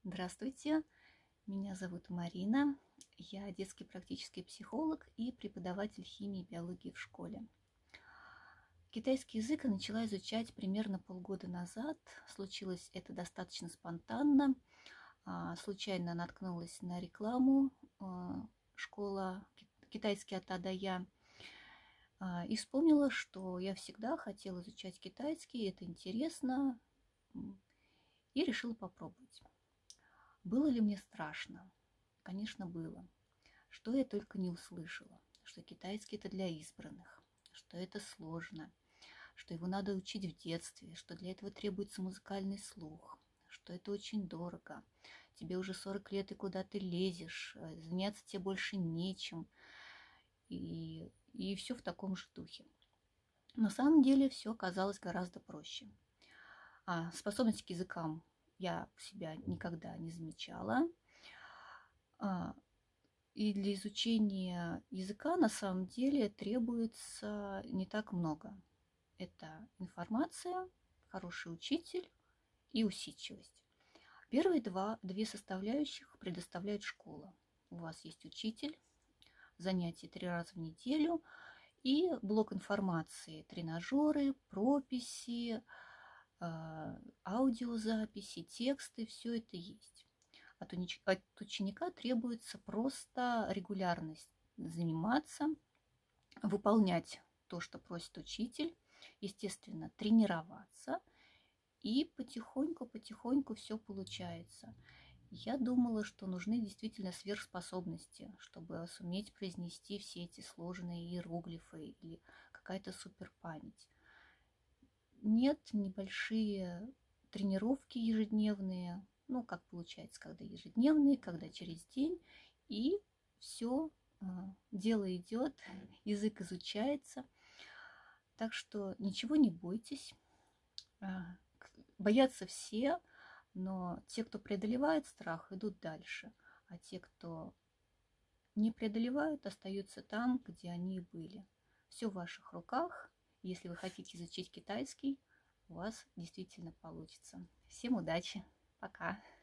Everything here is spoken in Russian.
Здравствуйте, меня зовут Марина. Я детский практический психолог и преподаватель химии и биологии в школе. Китайский язык я начала изучать примерно полгода назад. Случилось это достаточно спонтанно. Случайно наткнулась на рекламу школа китайский от А до Я. И вспомнила, что я всегда хотела изучать китайский, это интересно, и решила попробовать. Было ли мне страшно? Конечно, было. Что я только не услышала. Что китайский это для избранных, что это сложно, что его надо учить в детстве, что для этого требуется музыкальный слух, что это очень дорого. Тебе уже 40 лет, и куда ты лезешь, заняться тебе больше нечем. И все в таком же духе. На самом деле все оказалось гораздо проще. Способность к языкам я у себя никогда не замечала. И для изучения языка на самом деле требуется не так много. Это информация, хороший учитель и усидчивость. Первые две составляющих предоставляет школа. У вас есть учитель, занятия 3 раза в неделю и блок информации, тренажеры, прописи, аудиозаписи, тексты, все это есть. От ученика требуется просто регулярность заниматься, выполнять то, что просит учитель, естественно, тренироваться, и потихоньку все получается. Я думала, что нужны действительно сверхспособности, чтобы суметь произнести все эти сложные иероглифы или какая-то суперпамять. Нет, небольшие тренировки ежедневные, как получается, когда ежедневные, когда через день, и все, дело идет, язык изучается. Так что ничего не бойтесь. Боятся все, но те, кто преодолевает страх, идут дальше. А те, кто не преодолевают, остаются там, где они и были. Все в ваших руках. Если вы хотите изучить китайский, у вас действительно получится. Всем удачи. Пока.